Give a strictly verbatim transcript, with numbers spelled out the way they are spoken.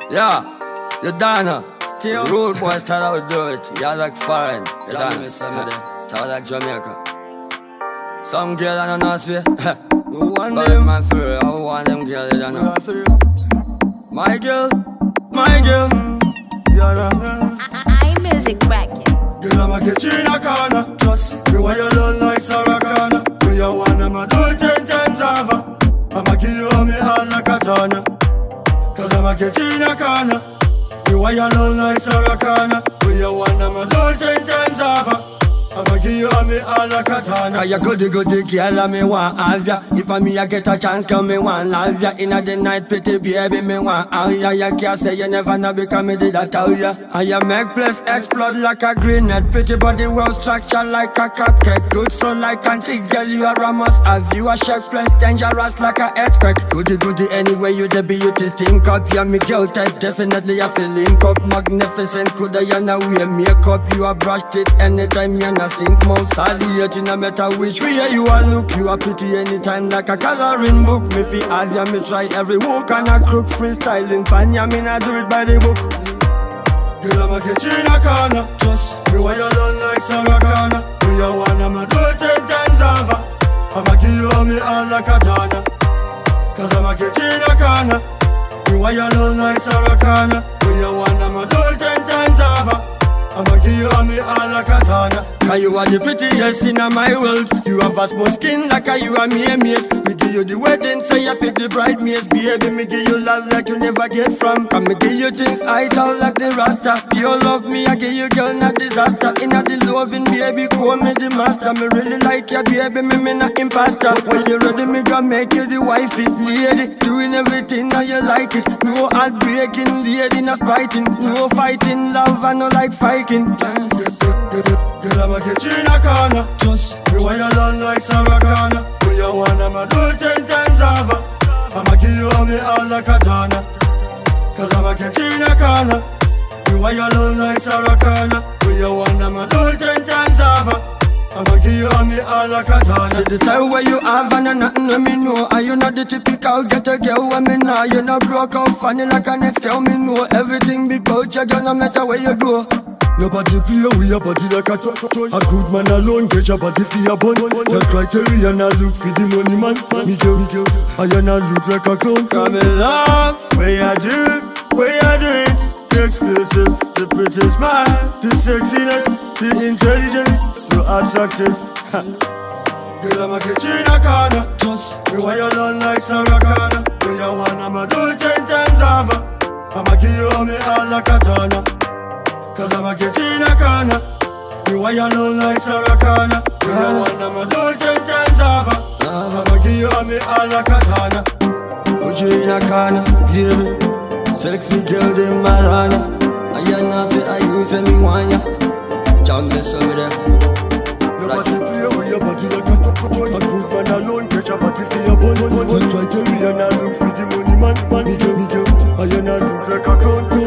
Yeah, you done. Still rude boy start out to do it. You're like foreign. You done. Start like Jamaica. Some girl I don't know say. Who want them? Man for real. Who want them girl? You don't know. My girl, my girl. I music bracket. Girl, I'ma get you in a corner. Trust me, why you don't like Sarah Connor? When you want, I'ma do it ten times over. I'ma give you all me heart like a ton. Cause I'ma get you in a corner. Me why you don't like Sarah Connor? When you want, I'ma do it ten times over. I'ma give you all me all like a ton. Cause you goody goody girl and me want have ya. If I me I get a chance, come me want love ya. Inna the night, pretty baby, me want have ya. You can't say you never know because me did I tell ya. And you make place explode like a grenade. Pretty body well structured like a cupcake. Good so like antique girl, you are a must have. You a shake place dangerous like a earthquake. Goody goody anyway, you the beauty stink up. Yeah, me girl type, definitely I feel link up. Magnificent, coulda you now wear makeup. You a brushed it anytime you na stink mouth. Saliating no matter which way you a look. You a pretty anytime like a coloring book. Me fi have ya, me try every walk and a crook. Freestyling pan ya, me na do it by the book. Girl, I'ma get you in a corner. Trust me, why you don't like Sarah Connor? When you want, I'ma do it ten times over. I'ma give you all me all like a ton. Cause I'ma get you in a corner. Me why you don't like Sarah Connor? When you want, I'ma do it ten times over. I'ma give you all me all like a ton. Cause you are the prettiest in my world. You have a smooth skin like a you are me a mate. Me give you the wedding, so you pick the bridesmaids. Baby, me give you love like you never get from. Can me give you things I tell like the Rasta. You love me, I give you girl not disaster. Inna the loving, baby, call me the master. Me really like you, baby, me me not imposter. When you ready, me gonna make you the wifey lady. Doing everything now you like it. No heartbreaking lady, not fighting. No fighting, love and no like fighting. Girl, I'ma get you in a corner. Trust me, why you don't like Sarah Connor? When you want, I'ma do it ten times over. I'ma give you all me all like a ton. Cause I'ma get you in a corner. Me why you don't like Sarah Connor? When you want, I'ma do it ten times over. I'ma give you all me all like a ton. See the style where you have and nothing when me know. And you not the typical get a girl when me know. You not broke out funny like a next girl me know. Everything big culture, girl, no matter where you go. Your body play with your body like a toy, toy. A good man alone get your body for your bun. Your criteria now look for the money man. Me girl, me girl, I you not look like a clown. Come in love, where you do, where you do it. The exclusive, the pretty smile, the sexiness, the intelligence, so attractive. Girl, I'ma get you in a corner. Trust me, why you don't like Sarah Connor? When you want, I'ma do it ten times over. I'ma give you all me all like a ton. Cause I'ma get you in a corner. Me why you don't like Sarah Connor? When you want, I'ma do it ten times over. I'ma give you all me all like a ton. Put you in a corner, baby. Sexy girl, them Malana. And you know say I use me want ya. Jump me so there. Your body play with your body like a toy. A good man alone get your body for your bun. One criteria now look for the money man. Man, me girl, me girl, and you not look like a clown.